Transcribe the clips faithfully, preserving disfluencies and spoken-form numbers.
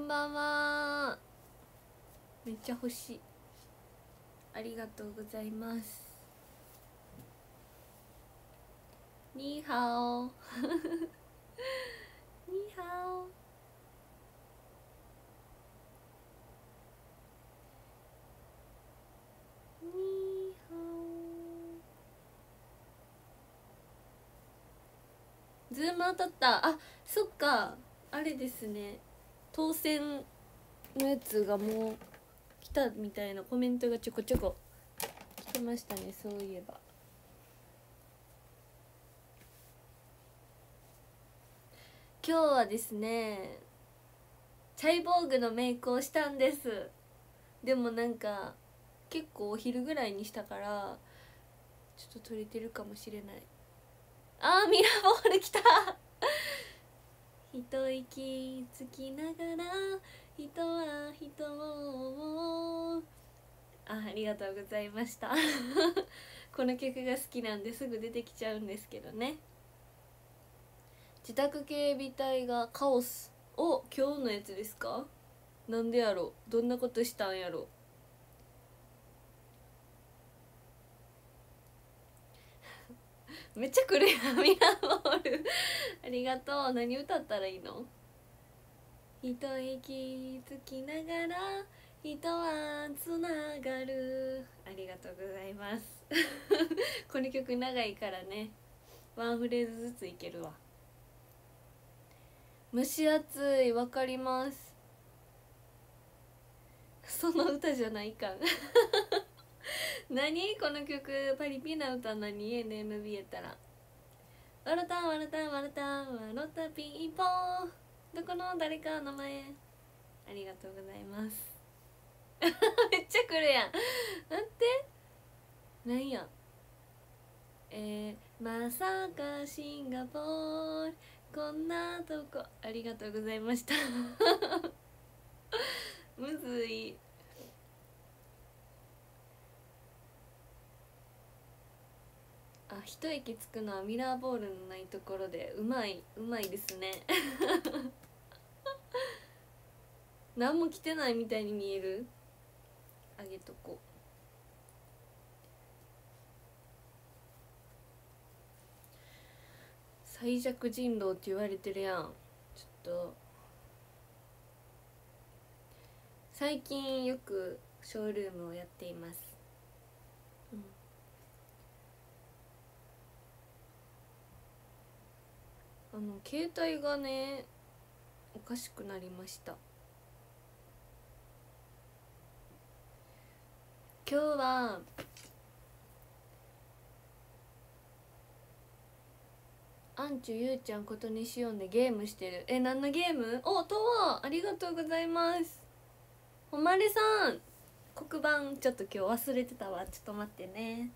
んばんは。めっちゃ欲しい。ありがとうございます。ニーハオニーハオ。ニーハオ。ズーム当たった。あ、そっか。あれですね、当選のやつがもう来たみたいなコメントがちょこちょこ来てましたね。そういえば今日はですね、チャイボーグのメイクをしたんです。でもなんか結構お昼ぐらいにしたからちょっと撮れてるかもしれない。あー、ミラーボール来た一息つきながら人は人を。あ、ありがとうございましたこの曲が好きなんですぐ出てきちゃうんですけどね。自宅警備隊がカオス。お、今日のやつですか？なんでやろう、どんなことしたんやろめっちゃ来るやんミラーボールありがとう。何歌ったらいいの？一息つきながら人はつながる。ありがとうございますこの曲長いからね、ワンフレーズずついけるわ。蒸し暑い、わかります。その歌じゃないか何この曲、パリピな歌何？ エヌエムビー やったらわらたわらたわらたわらたピンポン、どこの誰かの名前。ありがとうございますめっちゃ来るやん。なんてなんや、えー、まさかシンガポールこんなとこ。ありがとうございましたむずい。あ、一息つくのはミラーボールのないところでうまいうまいですね何も着てないみたいに見える。あげとこう。最弱人狼って言われてるやん。ちょっと最近よくショールームをやっています、うん、あの携帯がねおかしくなりました。今日はアンチュゆうちゃんことにしよんでゲームしてる。え、何のゲーム？お、とわありがとうございます。ほまれさん黒板ちょっと今日忘れてたわ。ちょっと待ってね。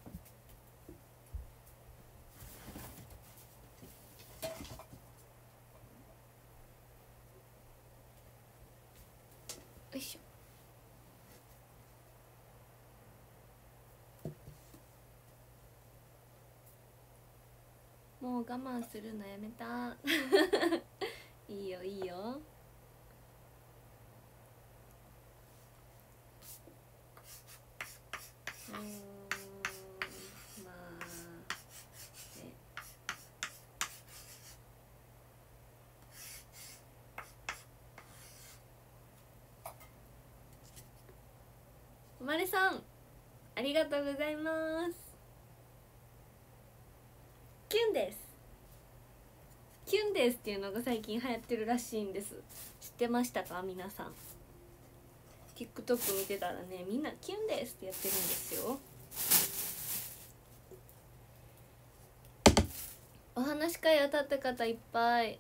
よいしょ。もう我慢するのやめたいいよいいよ。うーん、まあね。ほまれさんありがとうございます。キュンです。キュンですっていうのが最近流行ってるらしいんです。知ってましたか皆さん。 TikTok 見てたらね、みんなキュンですってやってるんですよ。お話し会当たった方いっぱい。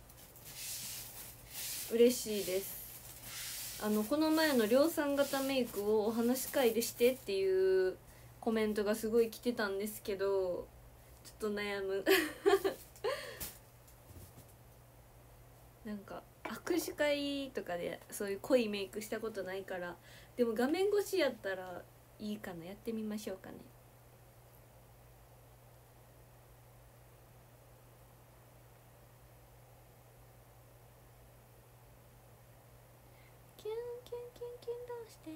嬉しいです。あのこの前の量産型メイクをお話し会でしてっていうコメントがすごい来てたんですけど、ちょっと悩むなんか握手会とかでそういう濃いメイクしたことないから。でも画面越しやったらいいかな。やってみましょうかね。 して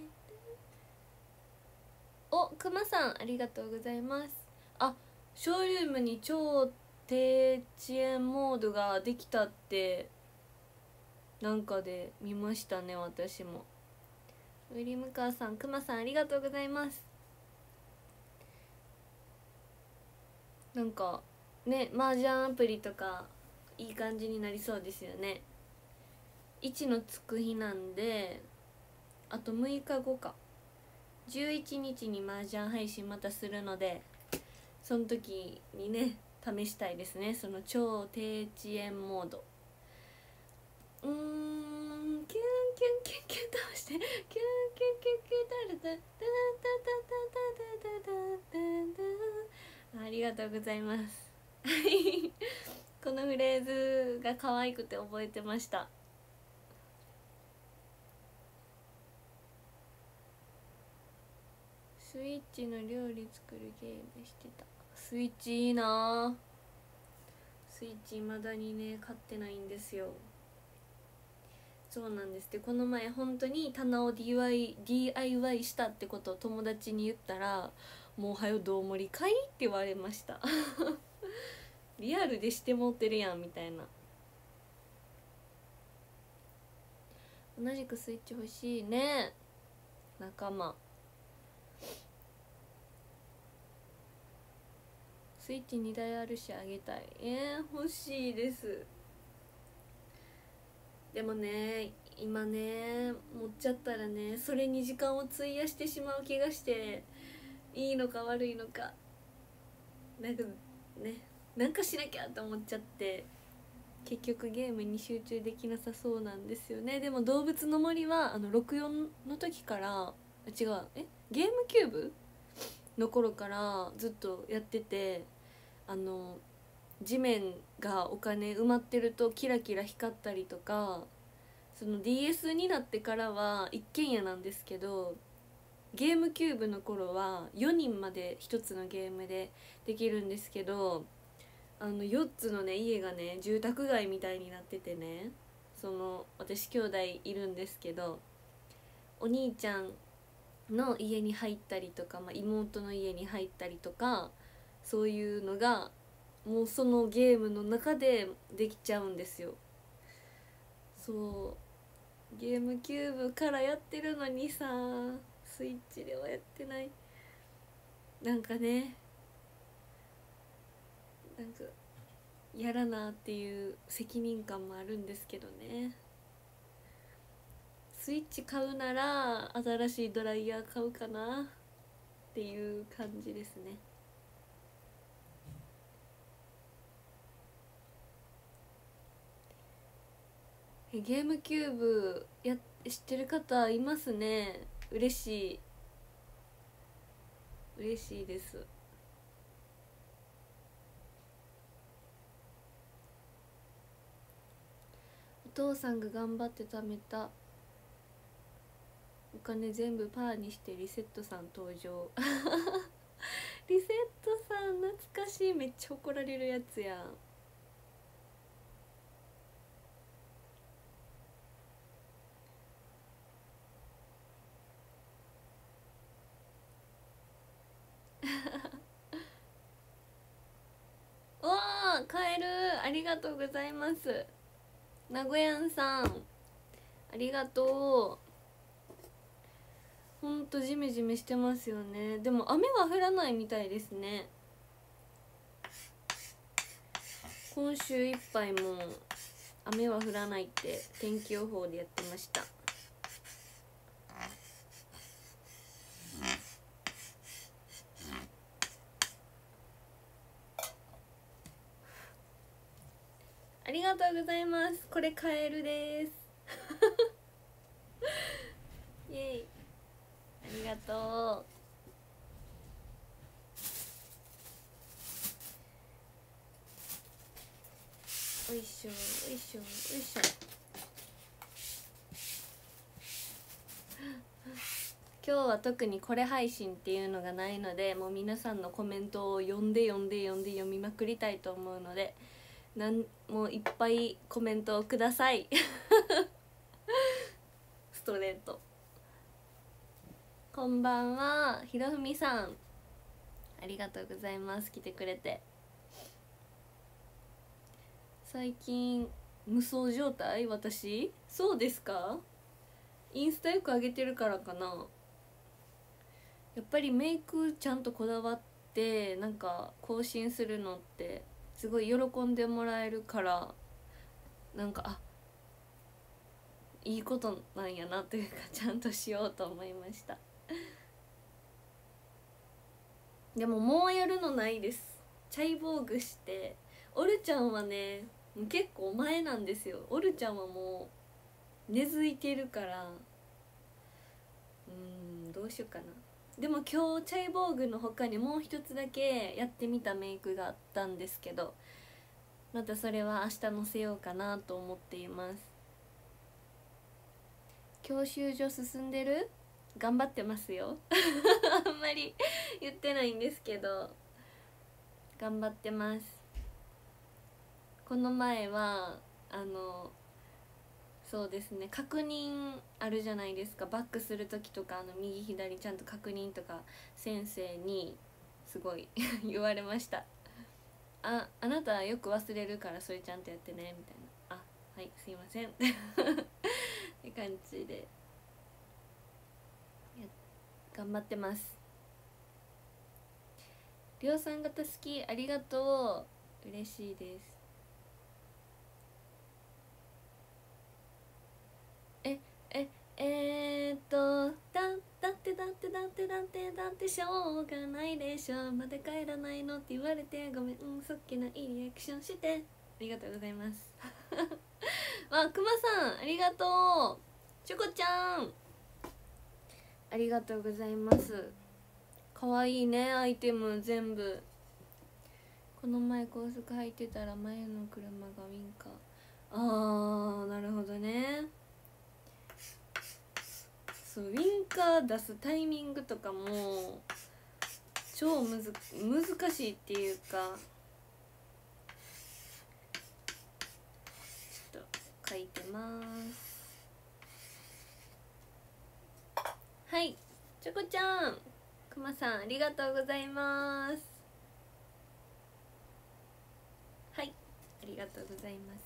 おくまさんありがとうございます。あ、ショールームに超低遅延モードができたってなんかで見ましたね。私も。ウィリムカーさん、くまさんありがとうございます。なんかね、麻雀アプリとかいい感じになりそうですよね。いちのつく日なんであとむいかごか、じゅういちにちに麻雀配信またするので、その時にね試したいですね、その超低遅延モード。うーん、キュンキュンキュンキュン倒してキュンキュンキュンキュンタルタタタタタタタタタタ。ありがとうございます。このフレーズが可愛くて覚えてました。スイッチの料理作るゲームしてた。スイッチいいな。スイッチ未だにね買ってないんですよ。そうなんです。でこの前本当に棚を ディーアイワイ ディーアイワイ したってことを友達に言ったら、もうはよどうもりかいって言われました。リアルでしてもってるやんみたいな。同じくスイッチ欲しいね、仲間。スイッチにだいあるしあげたい。えー、欲しいです。でもね今ね持っちゃったらねそれに時間を費やしてしまう気がして、いいのか悪いのか、なんかねなんかしなきゃと思っちゃって、結局ゲームに集中できなさそうなんですよね。でも動物の森はあのろくじゅうよんの時から、違うえゲームキューブの頃からずっとやってて、あの地面がお金埋まってるとキラキラ光ったりとか、その ディーエス になってからは一軒家なんですけど、ゲームキューブの頃はよにんまでひとつのゲームでできるんですけど、あのよっつのね家がね住宅街みたいになっててね、その私兄弟いるんですけど、お兄ちゃんの家に入ったりとか、まあ、妹の家に入ったりとか、そういうのがもうそのゲームの中でできちゃうんですよ。そうゲームキューブからやってるのにさ、スイッチではやってない。なんかね、なんかやらなっていう責任感もあるんですけどね。スイッチ買うなら新しいドライヤー買うかなっていう感じですね。えゲームキューブや知ってる方いますね。嬉しい嬉しいです。お父さんが頑張って貯めたお金全部パーにしてリセットさん登場。リセットさん懐かしい。めっちゃ怒られるやつやん。おーカエルありがとうございます。名古屋さんありがとう。ほんとジメジメしてますよね。でも雨は降らないみたいですね。今週いっぱいも雨は降らないって天気予報でやってました。ありがとうございます。これカエルです。イエイありがとう。おいしょおいしょおいしょ。今日は特にこれ配信っていうのがないので、もう皆さんのコメントを読んで読んで読んで読みまくりたいと思うので、なんもういっぱいコメントをください。ストレートこんばんは、ひろふみさん、ありがとうございます。来てくれて。最近無双状態？私？そうですか？インスタよく上げてるからかな。やっぱりメイクちゃんとこだわってなんか更新するのってすごい喜んでもらえるから、なんかあ、いいことなんやなというか、ちゃんとしようと思いました。でももうやるのないです。チャイボーグして。オルちゃんはね結構前なんですよ。オルちゃんはもう根付いてるから、うーんどうしようかな。でも今日チャイボーグの他にもう一つだけやってみたメイクがあったんですけど、またそれは明日載せようかなと思っています。教習所進んでる？頑張ってますよあんまり言ってないんですけど、頑張ってます。この前はあのそうですね、確認あるじゃないですか。バックする時とか、あの右左ちゃんと確認とか先生にすごい言われました。あ、あなたよく忘れるからそれちゃんとやってねみたいな。あ、はいすいませんって感じで頑張ってます。量産型好き、ありがとう、嬉しいです。えええー、っとだだってだってだってだってだってしょうがないでしょ、まだ帰らないのって言われてごめん、そっけないリアクションして。ありがとうございますあ、くまさんありがとう、チョコちゃんありがとうございます。かわいいね、アイテム全部。この前高速入ってたら前の車がウインカー。あー、なるほどね。そう、ウインカー出すタイミングとかも超むず難しいっていうか、ちょっと書いてます。はい、チョコちゃん、くまさんありがとうございます。はい、ありがとうございます。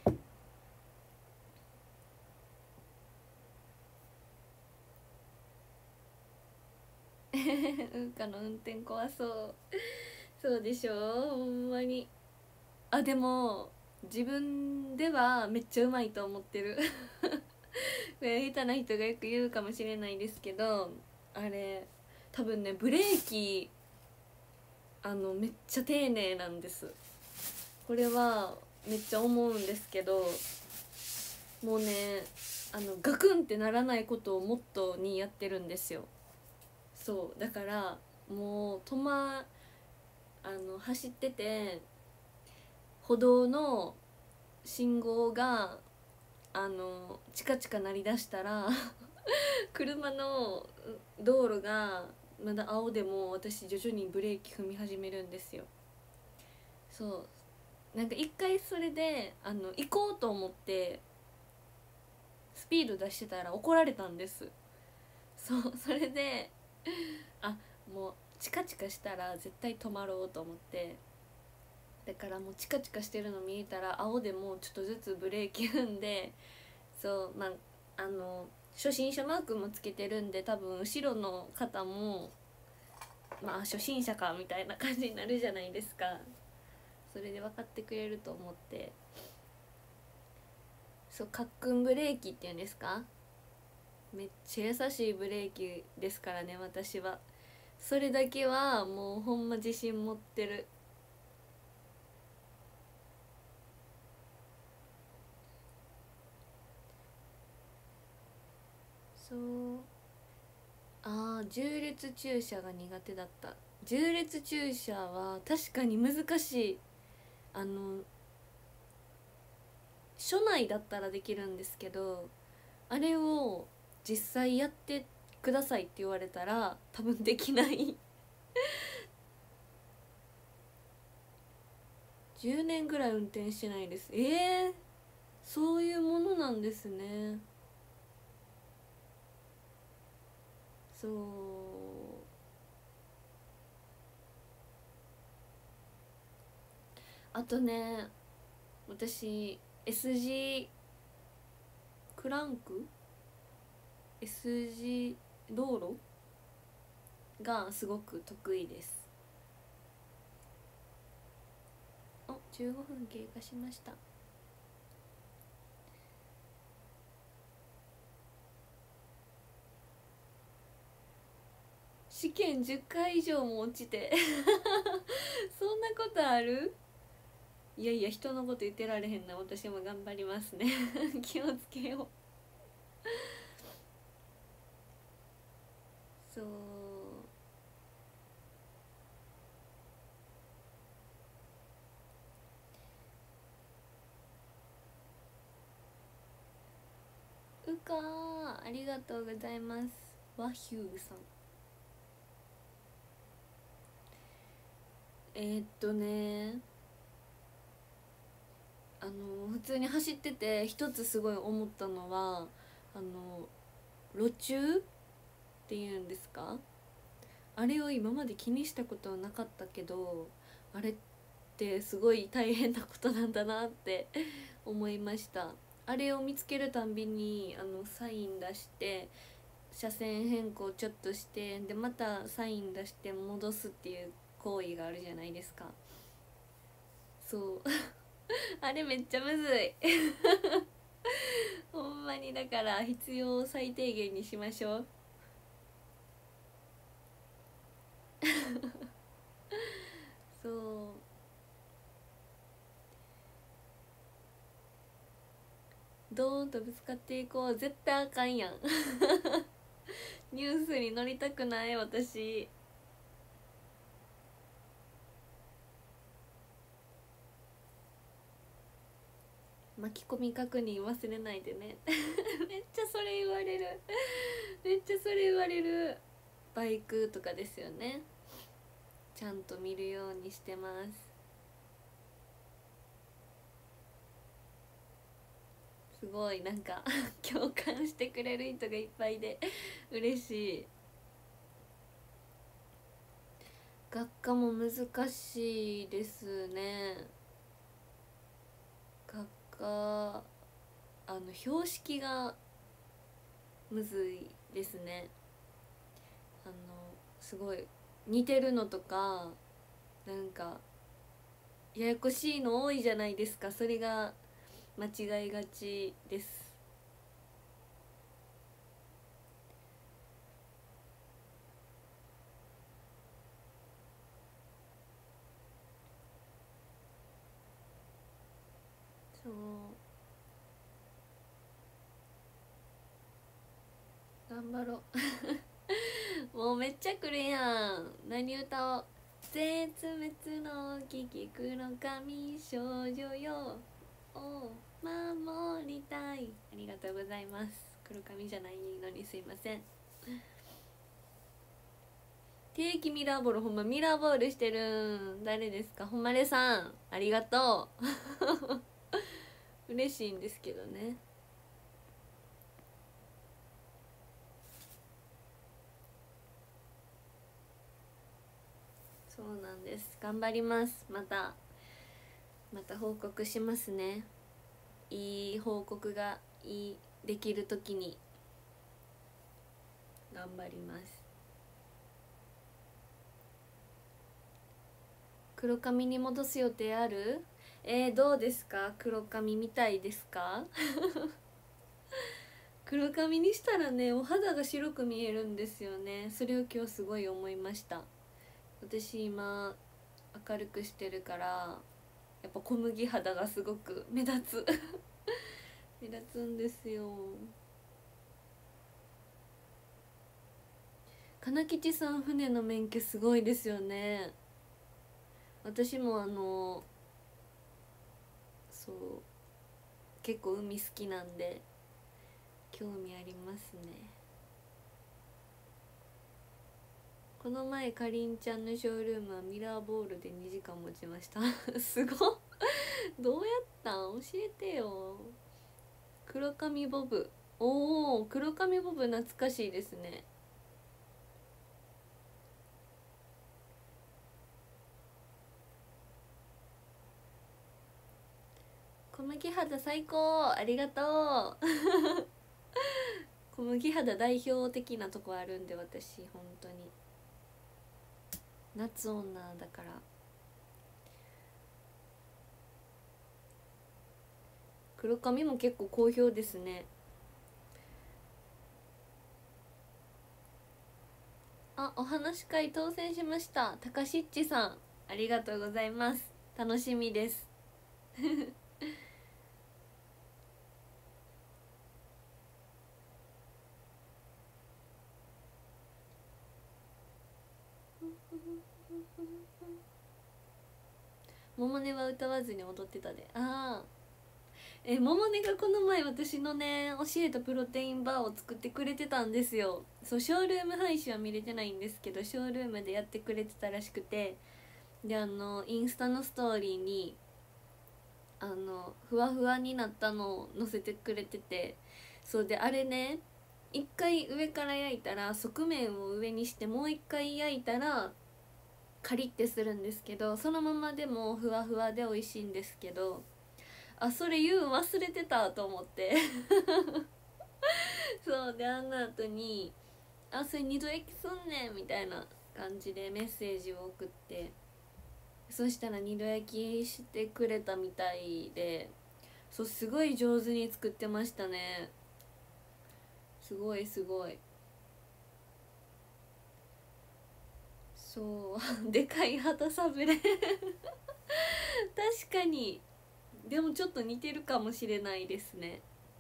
ウーカの運転怖そう。そうでしょ、ほんまに。あ、でも自分ではめっちゃうまいと思ってる下手な人がよく言うかもしれないですけど、あれ多分ねブレーキあのめっちゃ丁寧なんです。これはめっちゃ思うんですけど、もうねあのガクンってならないことをモットーにやってるんですよ。そうだからもう止まあの走ってて歩道の信号があのチカチカ鳴り出したら車の道路がまだ青でも私徐々にブレーキ踏み始めるんですよ。そうなんか一回それであの行こうと思ってスピード出してたら怒られたんです。そうそれであ、もうチカチカしたら絶対止まろうと思って、だからもうチカチカしてるの見えたら青でもちょっとずつブレーキ踏んで、そうまああの初心者マークもつけてるんで多分後ろの方もまあ初心者かみたいな感じになるじゃないですか。それで分かってくれると思って、そうカックンブレーキっていうんですか、めっちゃ優しいブレーキですからね私は。それだけはもうほんま自信持ってる。そう、あー縦列駐車が苦手だった。縦列駐車は確かに難しい。あの署内だったらできるんですけど、あれを実際やってくださいって言われたら多分できないじゅうねんぐらい運転してないです。えー、そういうものなんですね。 そう、あとね、私 エス 字クランク エス 字道路がすごく得意です。お、じゅうごふん経過しました。試験じゅっかい以上も落ちてそんなことある？いやいや、人のこと言ってられへんな。私も頑張りますね気をつけようそう、うかー、ありがとうございます。ワヒューさん、えー、っとねあの普通に走ってて一つすごい思ったのは、あの路駐っていうんですか、あれを今まで気にしたことはなかったけど、あれってすごい大変なことなんだなって思いました。あれを見つけるたんびにあのサイン出して車線変更ちょっとして、でまたサイン出して戻すっていう行為があるじゃないですか。そうあれめっちゃむずいほんまに、だから必要最低限にしましょうそうドーンとぶつかっていこう。絶対あかんやんニュースに乗りたくない私。巻き込み確認忘れないでねめっちゃそれ言われるめっちゃそれ言われる。バイクとかですよね、ちゃんと見るようにしてます。すごいなんか共感してくれる人がいっぱいで嬉しい。学科も難しいですね。学科、あの標識がむずいですね。あのすごい似てるのとかなんかややこしいの多いじゃないですか。それが間違いがちです。そう頑張ろうもうめっちゃくるやん。何歌おう。絶滅の危機黒髪少女よを守りたい。ありがとうございます。黒髪じゃないのにすいません。定期ミラーボール、ほんまミラーボールしてるん誰ですか？ほんまれさんありがとう嬉しいんですけどね。そうなんです、頑張ります。またまた報告しますね。いい報告がいいできる時に頑張ります。黒髪に戻す予定ある？えー、どうですか？黒髪みたいですか？黒髪にしたらね、お肌が白く見えるんですよね。それを今日すごい思いました。私今明るくしてるからやっぱ小麦肌がすごく目立つ目立つんですよ。金吉さん船の免許すごいですよね。私もあのそう結構海好きなんで興味ありますね。この前かりんちゃんのショールームはミラーボールでにじかん持ちましたすごっどうやったん教えてよ。黒髪ボブ、おお黒髪ボブ懐かしいですね。 小麦肌最高、ありがとう小麦肌代表的なとこあるんで、私本当に夏女だから。黒髪も結構好評ですね。あ、お話し会当選しました。たかしっちさん、ありがとうございます。楽しみです百音は歌わずに踊ってたで。ああ、え、百音がこの前私のね教えたプロテインバーを作ってくれてたんですよ。そう、ショールーム配信は見れてないんですけど、ショールームでやってくれてたらしくて、で、あのインスタのストーリーにあのふわふわになったのを載せてくれてて、そうで、あれね、一回上から焼いたら側面を上にして、もう一回焼いたらカリッてするんですけど、そのままでもふわふわで美味しいんですけど、あ、それ言うん忘れてたと思ってそうで、あの後に「あ、それ二度焼きすんねん」みたいな感じでメッセージを送って、そしたら二度焼きしてくれたみたいで、そう、すごい上手に作ってましたね。すごいすごい。そうでかい旗サブレ確かに。でもちょっと似てるかもしれないですね。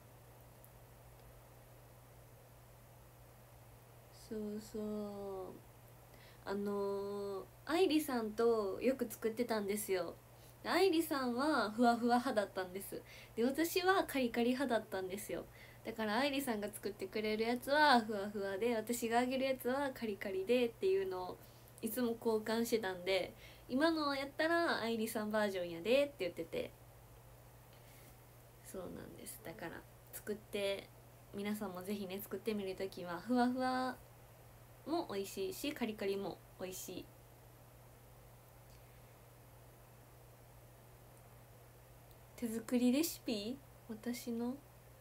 そうそう、あのー、愛梨さんとよく作ってたんですよ。愛梨さんはふわふわ派だったんです。で、私はカリカリ派だったんですよ。だから愛梨さんが作ってくれるやつはふわふわで、私があげるやつはカリカリでっていうのをいつも交換してたんで、今のやったら愛梨さんバージョンやでって言ってて、そうなんです。だから作って、皆さんもぜひね、作ってみるときはふわふわも美味しいし、カリカリも美味しい。手作りレシピ、私の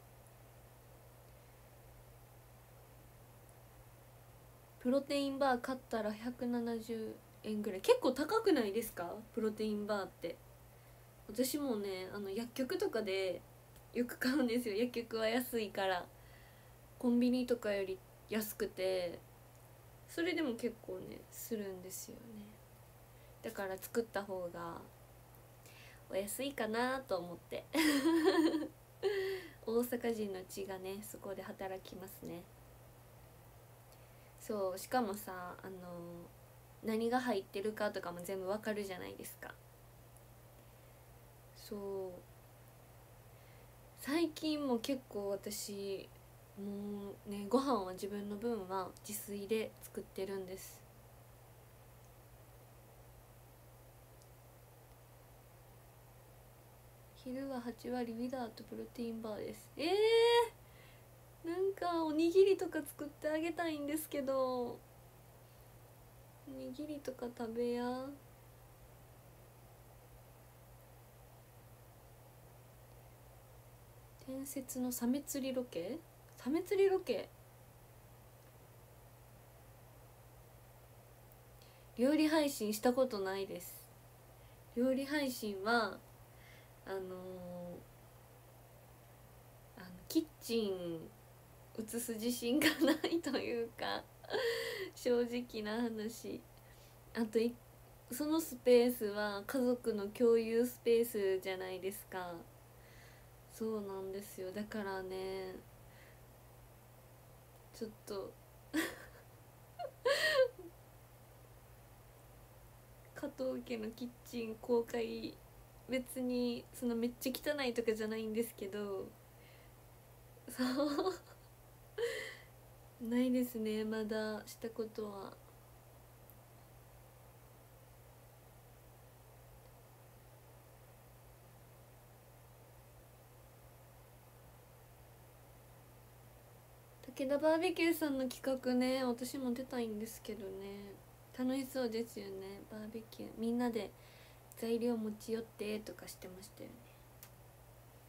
プロテインバー買ったらひゃくななじゅうえんぐらい。結構高くないですか、プロテインバーって。私もね、あの薬局とかでよく買うんですよ。薬局は安いから、コンビニとかより安くて、それでも結構ねするんですよね。だから作った方がお安いかなと思って大阪人の血がねそこで働きますね。そう、しかもさ、あの何が入ってるかとかも全部わかるじゃないですか。そう、最近も結構私もうね、ご飯は自分の分は自炊で作ってるんです。昼ははち割ウィダーとプロテインバーです。えー、なんかおにぎりとか作ってあげたいんですけど、おにぎりとか食べや。伝説のサメ釣りロケ、サメ釣りロケ、料理配信したことないです。料理配信はあのー、あのキッチン映す自信がないというか正直な話。あといそのスペースは家族の共有スペースじゃないですか。そうなんですよ。だからね、ちょっと加藤家のキッチン公開、別にそのめっちゃ汚いとかじゃないんですけど、そうないですね、まだしたことは。武田バーベキューさんの企画ね、私も出たいんですけどね。楽しそうですよね、バーベキュー。みんなで材料持ち寄ってとかしてましたよね。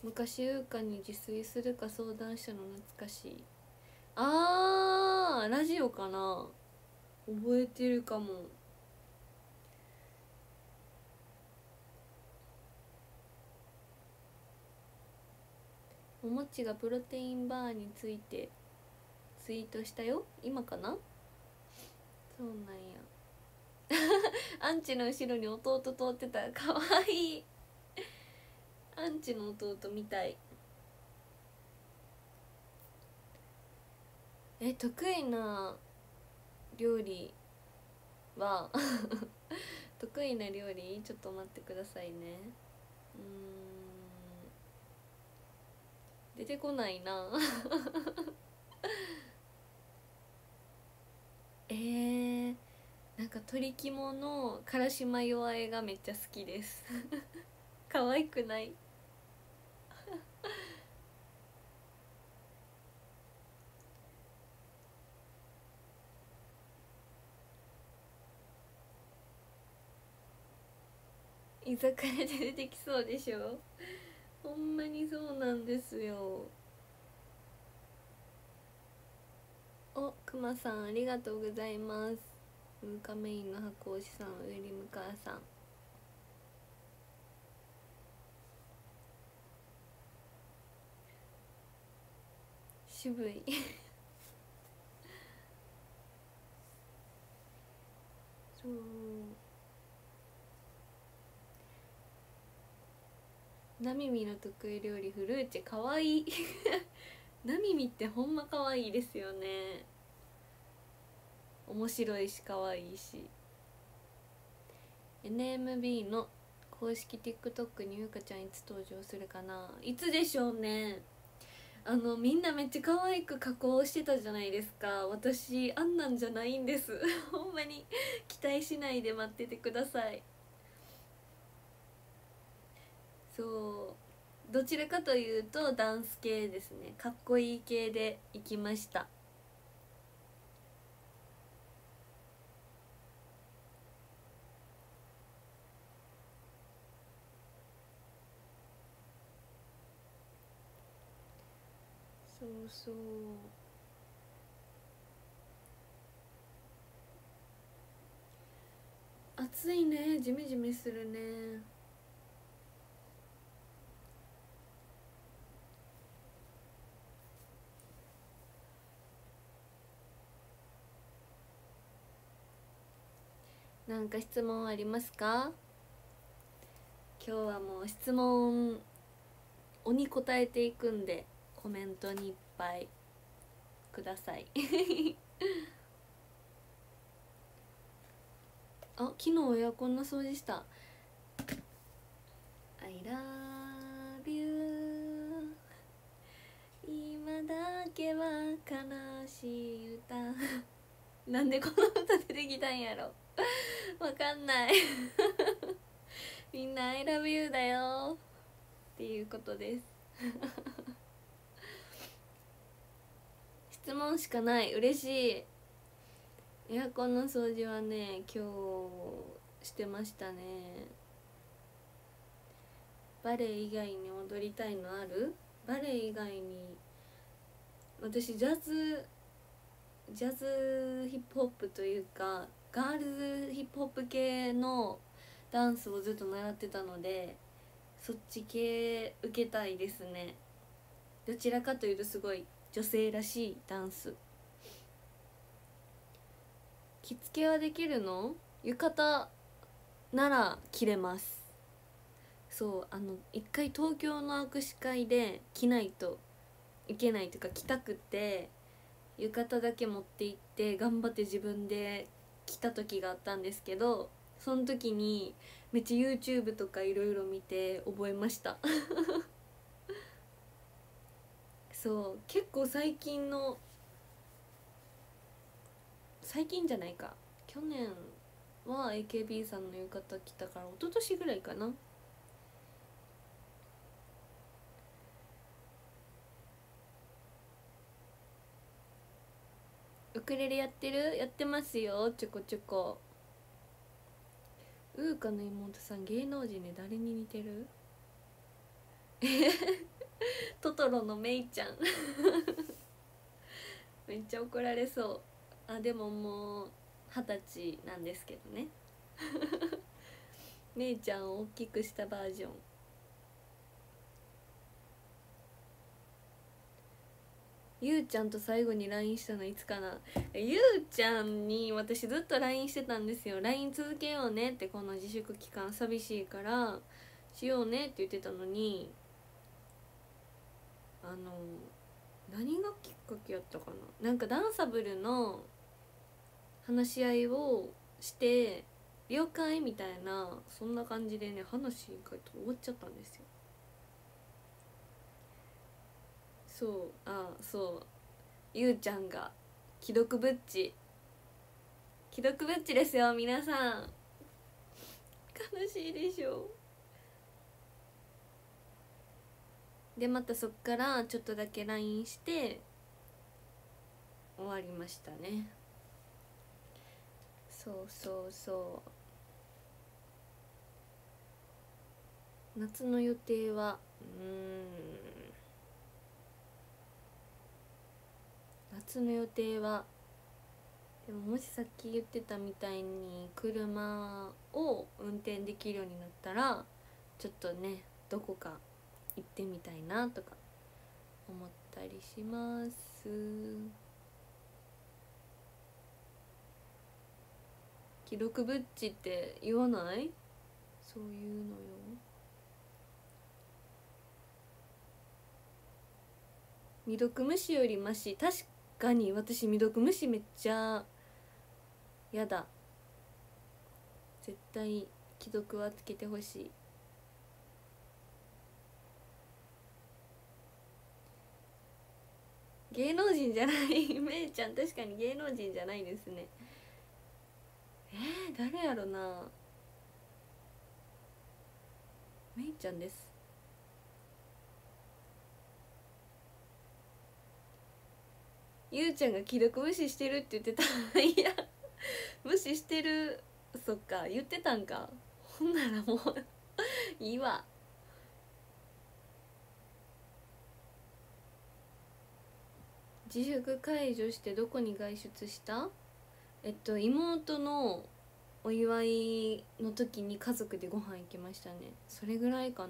昔優香に自炊するか相談したの懐かしい。あーラジオかな、覚えてるかも。おもちがプロテインバーについてツイートしたよ、今かな。そうなんやアンチの後ろに弟通ってた、かわいいアンチの弟みたい。え、得意な料理は得意な料理、ちょっと待ってくださいね。うーん、出てこないなえー、なんか鶏肝のからしマヨ和えがめっちゃ好きです可愛くない居酒屋で出てきそうでしょ。ほんまにそうなんですよ。お、くまさんありがとうございます。ムーカメインの箱推しさん、ウェリムカーさん、渋いそうなみみの得意料理フルーチェ、かわいいなみみってほんまかわいいですよね。面白いしかわいいし。 エヌエムビー の公式 TikTok にゆうかちゃんいつ登場するかな。いつでしょうね。あのみんなめっちゃ可愛く加工してたじゃないですか。私あんなんじゃないんですほんまに期待しないで待っててください。そうどちらかというとダンス系ですね。かっこいい系で行きました。そうそう、暑いね、ジメジメするね。なんか質問ありますか。今日はもう質問鬼答えていくんでコメントにいっぱいくださいあ、昨日エアコンの掃除した。 I love you 今だけは悲しい歌なんでこの歌出てきたんやろわかんないみんな I love you だよっていうことです質問しかない。嬉しい。エアコンの掃除はね今日してましたね。バレエ以外に踊りたいのある？バレエ以外に私ジャズジャズヒップホップというかガールズヒップホップ系のダンスをずっと習ってたのでそっち系受けたいですね。どちらかというとすごい女性らしいダンス。着付けはできるの？浴衣なら着れます。そうあの一回東京の握手会で着ないといけないというか着たくて浴衣だけ持って行って頑張って自分で着た時があったんですけど、その時にめっちゃ YouTube とかいろいろ見て覚えましたそう結構最近の最近じゃないか去年は エーケービー さんの浴衣着たから一昨年ぐらいかな。ウクレレやってる？やってますよちょこちょこ。ウーカの妹さん芸能人で誰に似てる？ トトロのメイちゃんめっちゃ怒られそう。あでももう二十歳なんですけどねメイちゃんを大きくしたバージョン。ゆうちゃんと最後に ライン したのいつかな。ゆうちゃんに私ずっと ライン してたんですよ。 ライン 続けようねって、この自粛期間寂しいからしようねって言ってたのに、あの何がきっかけやったかな。なんかダンサブルの話し合いをして了解みたいな、そんな感じでね話が終わっちゃったんですよ。そうあそうゆうちゃんが既読ブッチ既読ブッチですよ皆さん。悲しいでしょ。でまたそっからちょっとだけ ライン して終わりましたね。そうそうそう。夏の予定はうーん夏の予定はでももしさっき言ってたみたいに車を運転できるようになったらちょっとねどこか行ってみたいなとか思ったりします。記録ブッチって言わない？そういうのよ。未読無視よりマシ。確かに私未読無視めっちゃやだ。絶対既読はつけてほしい。芸能人じゃないめいちゃん確かに芸能人じゃないですね。えー、誰やろな。めいちゃんです。ゆうちゃんが既読無視してるって言ってたいや無視してる。そっか言ってたんか。ほんならもういいわ。自粛解除してどこに外出した？えっと妹のお祝いの時に家族でご飯行きましたね。それぐらいかな。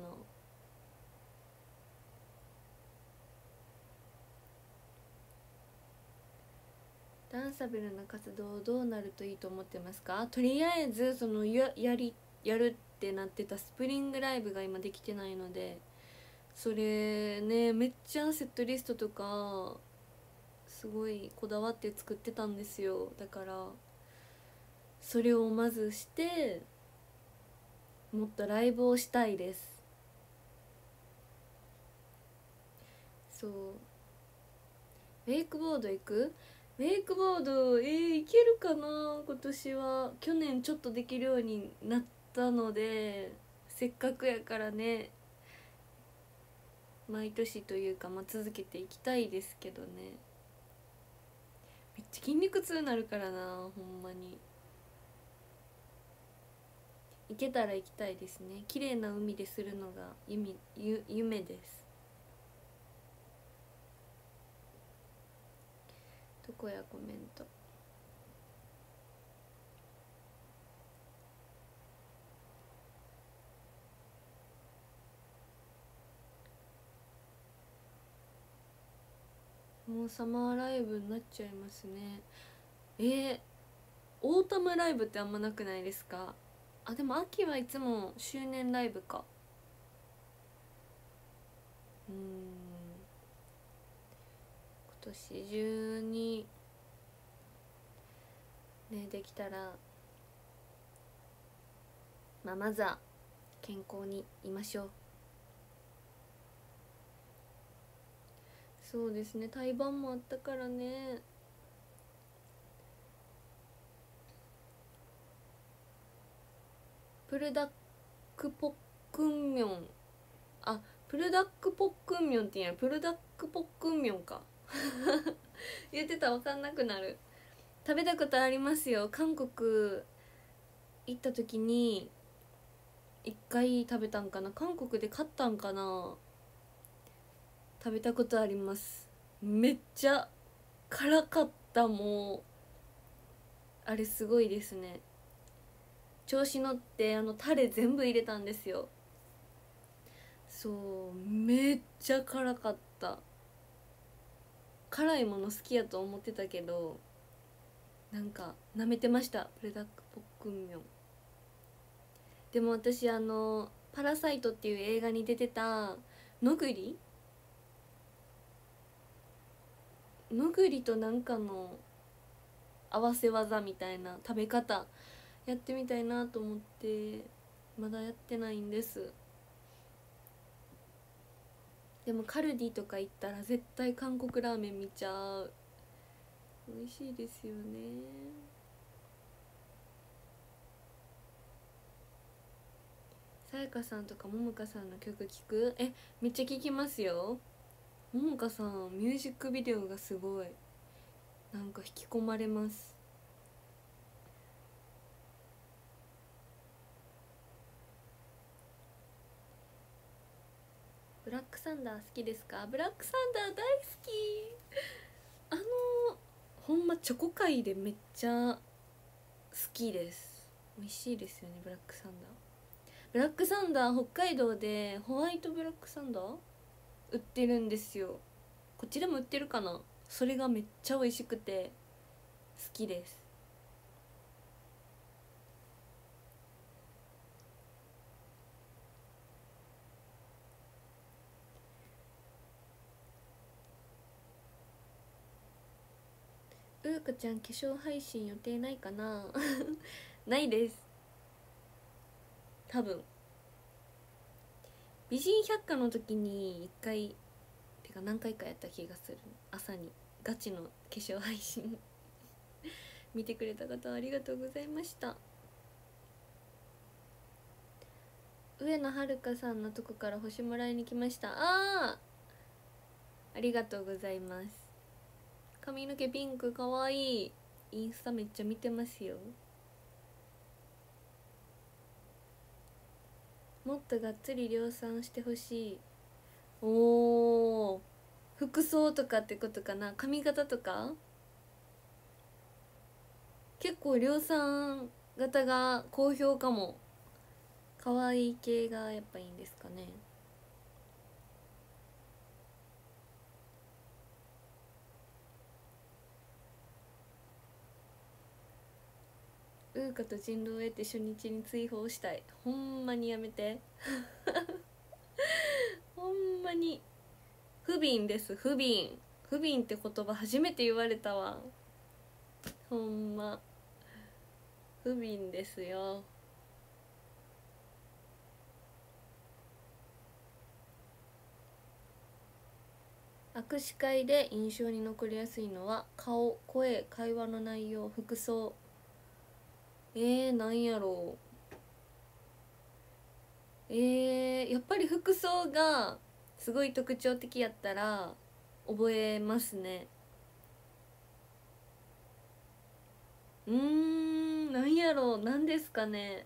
ダンサブルな活動どうなるといいと思ってますか？とりあえずそのややりやるってなってたスプリングライブが今できてないので、それねめっちゃセットリストとかすごいこだわって作ってたんですよ。だからそれをまずしてもっとライブをしたいです。そう。ウェイクボード行く？ウェイクボードえー、いけるかな今年は。去年ちょっとできるようになったのでせっかくやからね毎年というか、まあ、続けていきたいですけどね。めっちゃ筋肉痛になるからなほんまに。行けたら行きたいですね。綺麗な海でするのが夢ゆ夢です。どこやコメント。もうサマーライブになっちゃいますね。えー、オータムライブってあんまなくないですか？あでも秋はいつも周年ライブか。うーん今年中にねできたら、まあ、まずは健康にいましょう。そうですね対バンもあったからね。プルダックポックンミョン、あプルダックポックンミョンって言うんや。プルダックポックンミョンか言ってたら分かんなくなる。食べたことありますよ。韓国行った時に一回食べたんかな。韓国で買ったんかな。 食べたことあります。めっちゃ辛かった。もうあれすごいですね。調子乗ってあのタレ全部入れたんですよ。そうめっちゃ辛かった。辛いもの好きやと思ってたけど、なんか舐めてました、ブルダックポックンミョン。でも私あの「パラサイト」っていう映画に出てたのぐりのぐりとなんかの合わせ技みたいな食べ方やってみたいなと思ってまだやってないんです。でもカルディとか行ったら絶対韓国ラーメン見ちゃう。美味しいですよね。さやかさんとかももかさんの曲聴く？え、めっちゃ聴きますよ。ももかさんミュージックビデオがすごいなんか引き込まれます。ブラックサンダー好きですか？ブラックサンダー大好き。あのほんまチョコ界でめっちゃ好きです。美味しいですよね、ブラックサンダー。ブラックサンダー北海道でホワイトブラックサンダー売ってるんですよ。こっちでも売ってるかな。それがめっちゃ美味しくて好きです。うーかちゃん化粧配信予定ないかなないです、多分。美人百科の時にいっかいてか何回かやった気がする。朝にガチの化粧配信見てくれた方ありがとうございました。上野遥さんのとこから星もらいに来ました。あーありがとうございます。髪の毛ピンクかわいい。インスタめっちゃ見てますよ。もっとがっつり量産してほしい。おー、服装とかってことかな。髪型とか結構量産型が好評かも。可愛い系がやっぱいいんですかね。ウーカと人狼を得て初日に追放したい。ほんまにやめてほんまに不憫です。不憫不憫って言葉初めて言われたわ。ほんま不憫ですよ。握手会で印象に残りやすいのは顔、声、会話の内容、服装。えー、なんやろう。えー、やっぱり服装がすごい特徴的やったら覚えますね。うーん、なんやろう、なんですかね。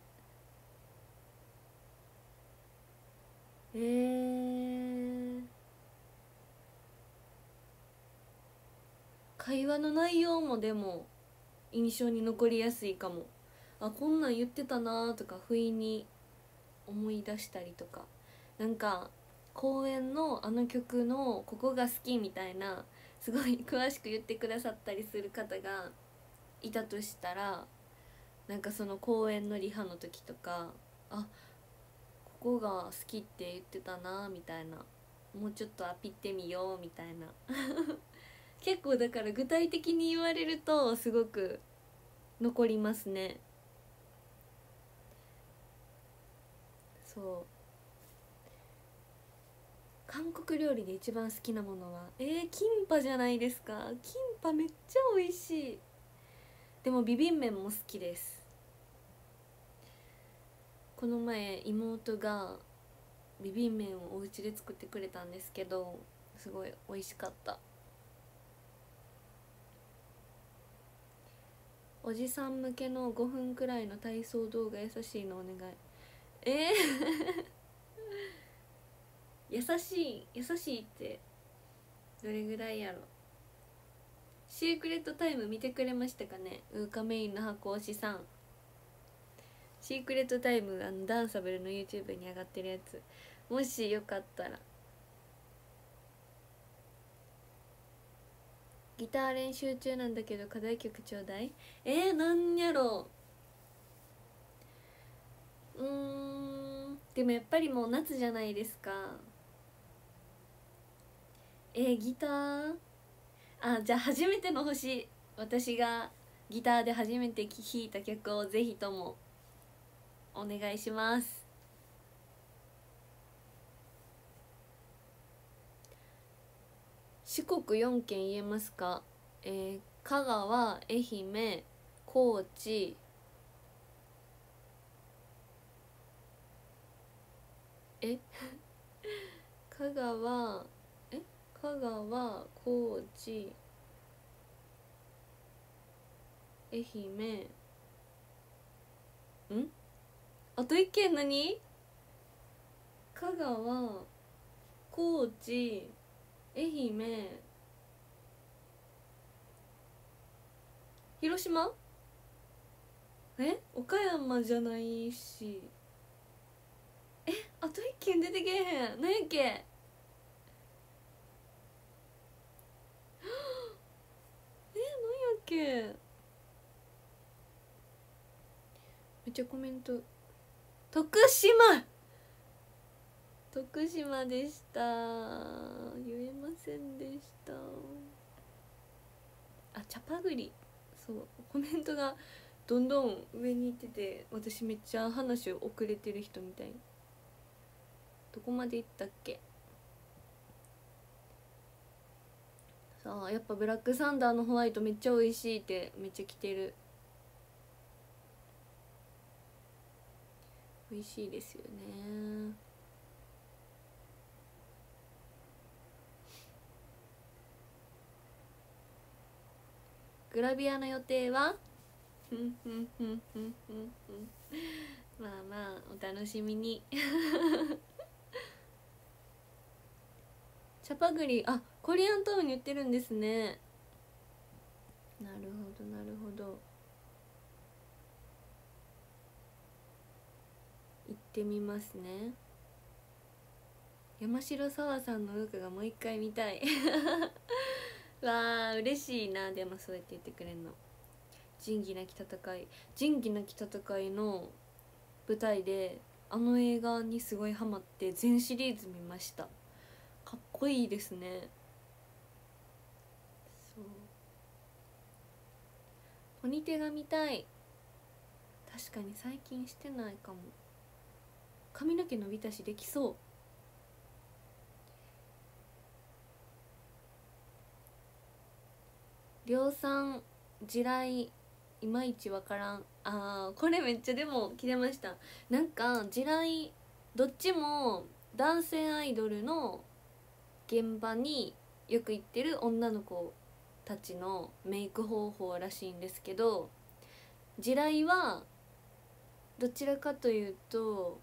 えー、会話の内容もでも印象に残りやすいかも。あ、こんなん言ってたなとか不意に思い出したりとか。なんか公演のあの曲のここが好きみたいなすごい詳しく言ってくださったりする方がいたとしたら、なんかその公演のリハの時とか、あ、ここが好きって言ってたなみたいな、もうちょっとアピってみようみたいな結構だから具体的に言われるとすごく残りますね。そう。韓国料理で一番好きなものはえー、キンパじゃないですか。キンパめっちゃ美味しい。でもビビン麺も好きです。この前妹がビビン麺をお家で作ってくれたんですけど、すごい美味しかった。おじさん向けのごふんくらいの体操動画優しいのお願い。えー優しい優しいってどれぐらいやろ。シークレットタイム見てくれましたかね。ウーカメインの箱推しさん。シークレットタイム、あのダンサブルの YouTube に上がってるやつ、もしよかったら。ギター練習中なんだけど課題曲ちょうだい。えー、なんやろう。うーん、でもやっぱりもう夏じゃないですか。えー、ギター、あ、じゃあ初めての星、私がギターで初めて弾いた曲をぜひともお願いします。四国よん県言えますか。えー、香川、愛媛、高知、え香川、え香川、高知、愛媛、んあと一県何。香川、高知、愛媛、広島、え岡山じゃないし、えあと一軒出てけえへん。何やっけ。え何やっけ。めっちゃコメント。徳島、徳島でした。言えませんでした。あ、チャパグリ。そう、コメントがどんどん上に行ってて、私めっちゃ話遅れてる人みたい。どこまで行ったっけ。さあ、やっぱブラックサンダーのホワイトめっちゃ美味しいってめっちゃ来てる。美味しいですよね。グラビアの予定はまあまあお楽しみにチャパグリ、あ、コリアンタウンに売ってるんですね。なるほどなるほど、行ってみますね。山城沢さんのルークがもう一回見たいわあ嬉しいな。でもそうやって言ってくれんの。仁義なき戦い、仁義なき戦いの舞台であの映画にすごいハマって全シリーズ見ました。かっこいいですね。そう、ポニテが見たい。確かに最近してないかも。髪の毛伸びたしできそう。量産地雷いまいちわからん。あーこれめっちゃでも切れました。なんか地雷どっちも男性アイドルの現場によく行ってる女の子たちのメイク方法らしいんですけど、地雷はどちらかというと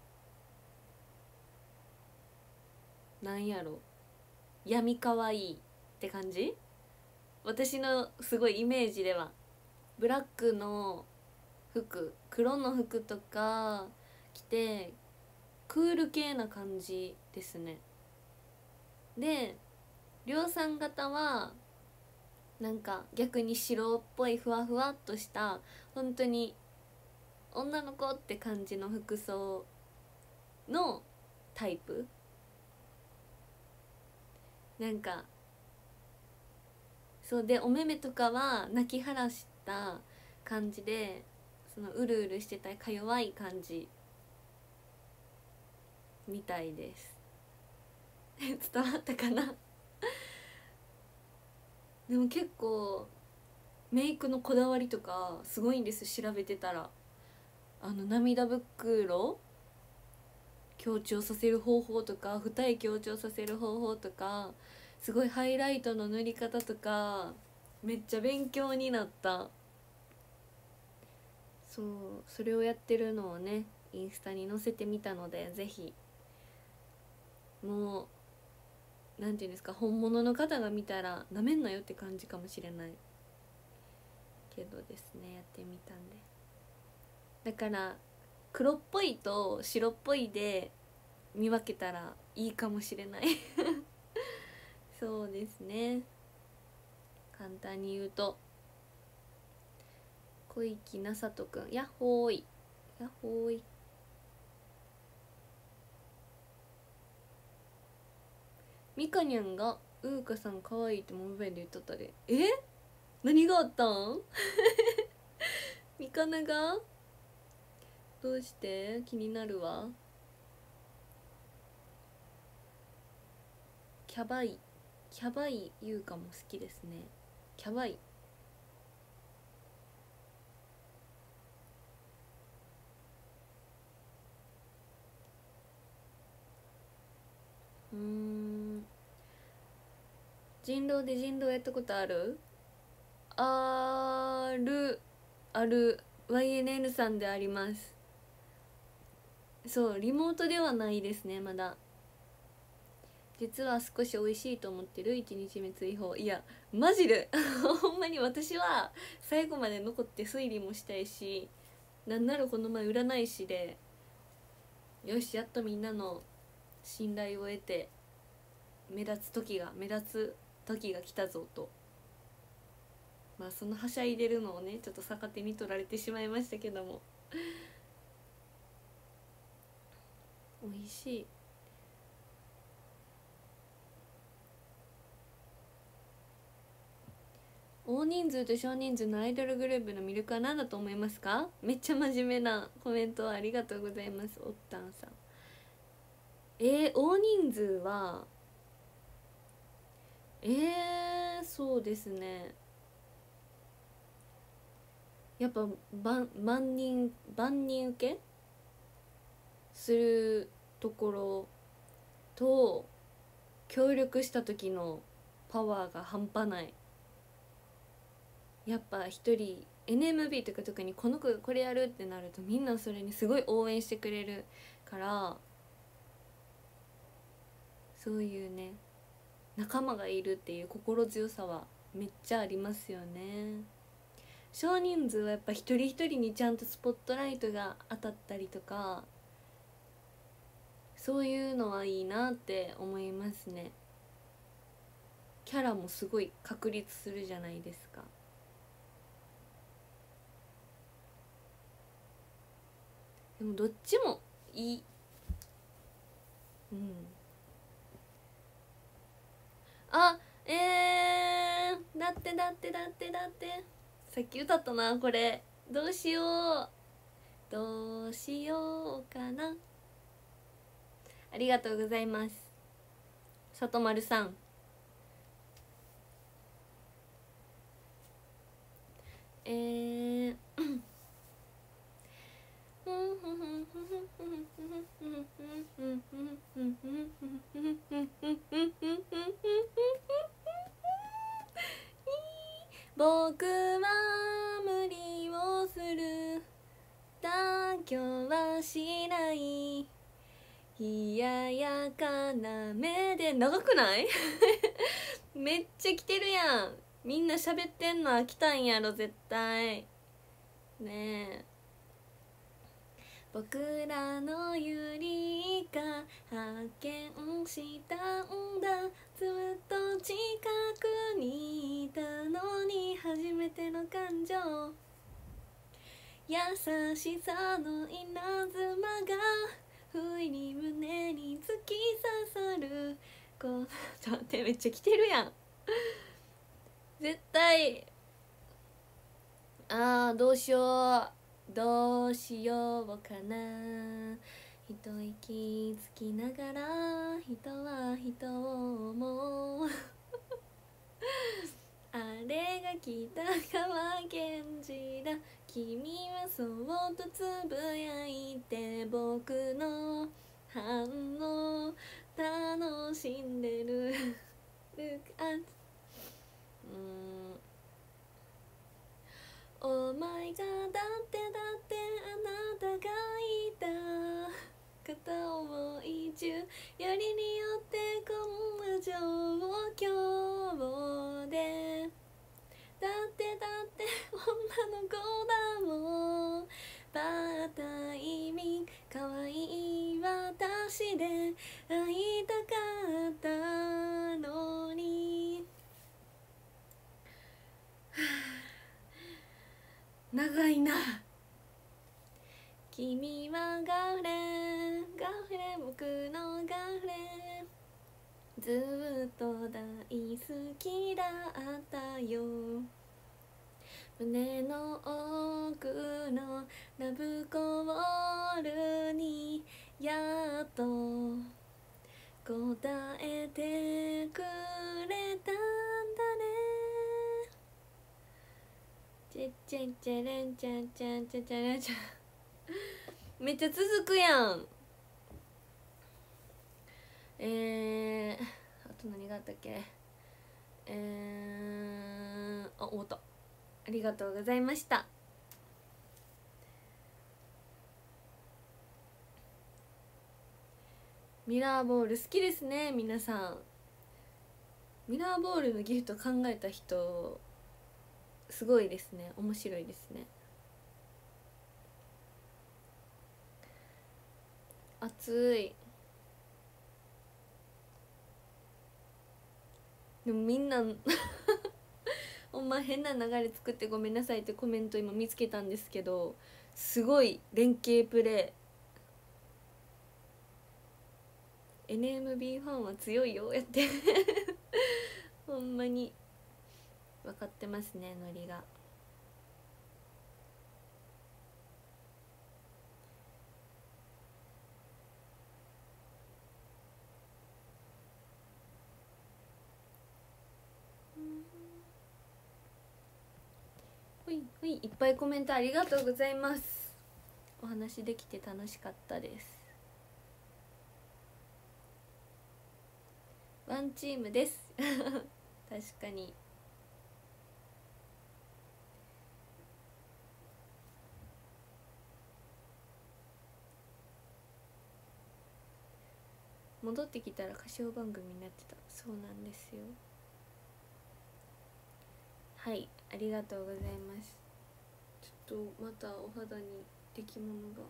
なんやろ、闇かわいいって感じ。私のすごいイメージではブラックの服、黒の服とか着てクール系な感じですね。で量産型はなんか逆に白っぽいふわふわっとした本当に女の子って感じの服装のタイプ。なんかそうで、お目目とかは泣き晴らした感じで、そのうるうるしてたか弱い感じみたいです伝わったかなでも結構メイクのこだわりとかすごいんです。調べてたらあの涙袋強調させる方法とか二重強調させる方法とかすごいハイライトの塗り方とかめっちゃ勉強になった。そうそれをやってるのをねインスタに載せてみたので、ぜひもうなんていうんですか、本物の方が見たらなめんなよって感じかもしれないけどですね、やってみたんで。だから黒っぽいと白っぽいで見分けたらいいかもしれないそうですね、簡単に言うと。小池なさとくん、やっほーいやっほーい。みかにゃんがうーかさんかわいいってモブベンで言っとったで。え、何があったんみかながどうして気になるわ。キャバイキャバイゆうかも好きですね。キャバイうーん、人狼で人狼やったことある？あるある ワイエヌエヌ さんであります。そう、リモートではないですね、まだ。実は少し美味しいと思ってるいちにちめ追放。いやマジでほんまに私は最後まで残って推理もしたいし、なんならこの前占い師でよしやっとみんなの信頼を得て目立つ時が目立つ時が来たぞと、まあそのはしゃいでるのをねちょっと逆手に取られてしまいましたけども美味しい。大人数と少人数のアイドルグループの魅力は何だと思いますか？めっちゃ真面目なコメントありがとうございます。おったんさん。えー、大人数はえー、そうですね、やっぱ万万人万人受けするところと、協力した時のパワーが半端ない。やっぱ一人 エヌエムビー とか特にこの子がこれやるってなるとみんなそれにすごい応援してくれるから、そういうね仲間がいるっていう心強さはめっちゃありますよね。少人数はやっぱ一人一人にちゃんとスポットライトが当たったりとか、そういうのはいいなって思いますね。キャラもすごい確立するじゃないですか。でもどっちもいい。うん。あ、えー、だってだってだってだってさっき歌ったなこれ。どうしようどうしようかな。ありがとうございます里丸さん。えー僕は無理をする妥協はしない、冷ややかな目で。長くないめっちゃ来てるやん。みんな喋ってんの飽きたんやろ絶対ねえ。僕らのユリが発見したんだ、ずっと近くにいたのに初めての感情、優しさの稲妻が不意に胸に突き刺さる。こうちょっと待って、めっちゃ来てるやん絶対。あーどうしようどうしようかな。一息つきながら人は人を思うあれが北川源氏だ、君はそうとつぶやいて僕の反応楽しんでるLook at うーんお前がだってだってあなたがいた片思い中よりによってこんな状タイミング可愛い私で会いたかったのに長いな。君はガーフレンガーフレン僕のガーフレンずっと大好きだったよ。胸の奥のラブコールにやっと答えてくれたんだね。チェチェチェレンチェチェチェチェレンチェめっちゃ続くやん。えー、あと何があったっけ。えー、あ、終わった。ありがとうございました。ミラーボール好きですね皆さん。ミラーボールのギフト考えた人すごいですね。面白いですね。熱い。でもみんなほんま変な流れ作ってごめんなさいってコメント今見つけたんですけど、すごい連携プレー エヌエムビー ファンは強いよやってほんまに分かってますねノリが。ほいほい、いっぱいコメントありがとうございます。お話できて楽しかったです。ワンチームです確かに。戻ってきたら歌唱番組になってた。そうなんですよ。はい、ありがとうございます。ちょっとまたお肌に出来物が。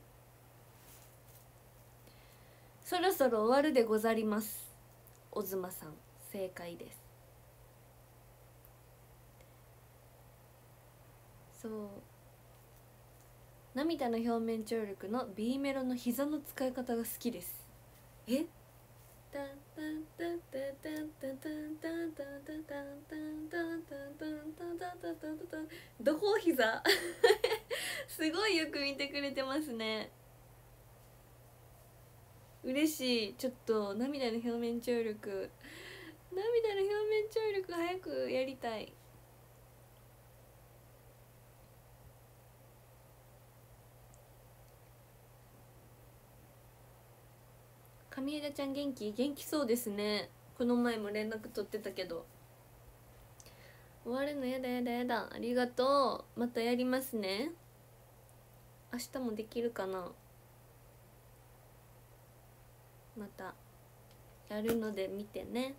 そろそろ終わるでござります。おずまさん正解です。そう、涙の表面張力の B メロの膝の使い方が好きです。えどこ膝すごいよく見てくれてますね。嬉しい。ちょっと涙の表面張力涙の表面張力早くやりたい。上枝ちゃん元気元気そうですね。この前も連絡取ってたけど。終わるのやだやだやだ。ありがとう。またやりますね。明日もできるかな。またやるので見てね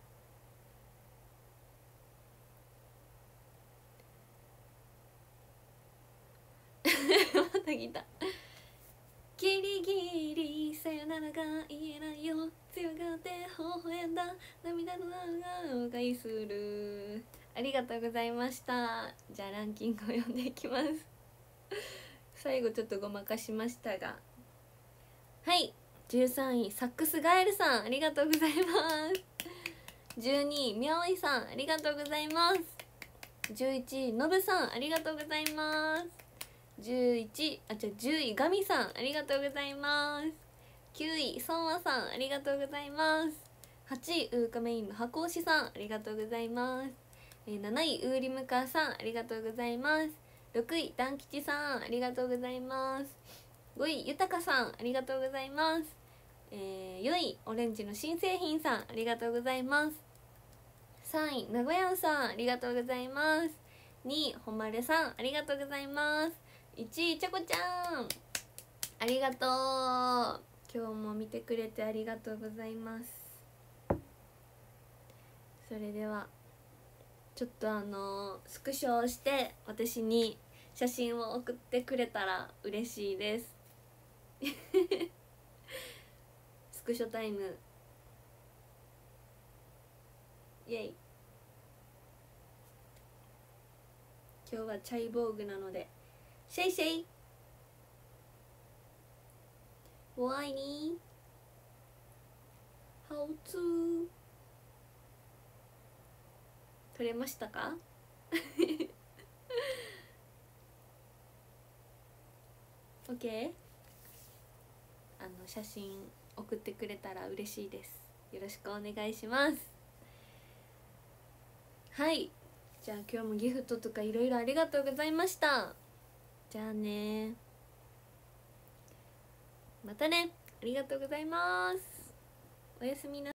また来た。ギリギリさよならが言えないよ強がって微笑んだ涙の長を返する。ありがとうございました。じゃあランキングを読んでいきます最後ちょっとごまかしましたが、はい、じゅうさんいサックスガエルさんありがとうございます。じゅうにいみょういさんありがとうございます。じゅういちいのぶさんありがとうございます。じゅういちあじゃじゅういガミさんありがとうございます。きゅういソンワさんありがとうございます。はちいウーカメインの箱推しさんありがとうございます。なないウーリムカーさんありがとうございます。ろくいダン吉さんありがとうございます。ごいゆたかさんありがとうございます。えー、よいオレンジの新製品さんありがとうございます。さんい名古屋さんありがとうございます。にいほまれさんありがとうございます。いちいちゃこちゃんありがとう。今日も見てくれてありがとうございます。それではちょっとあのスクショをして私に写真を送ってくれたら嬉しいですスクショタイムイエイ。今日はチャイボーグなのでシェイシェイ我愛你 How to 撮れましたかOK あの写真送ってくれたら嬉しいです。よろしくお願いします。はい、じゃあ今日もギフトとかいろいろありがとうございました。じゃあね、またね、ありがとうございます。おやすみなさい。